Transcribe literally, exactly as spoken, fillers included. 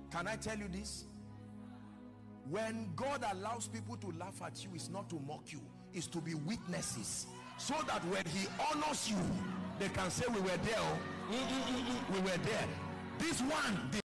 Can I tell you this? When God allows people to laugh at you, it's not to mock you, it's to be witnesses, so that when he honors you, they can say, we were there, we were there. This one, the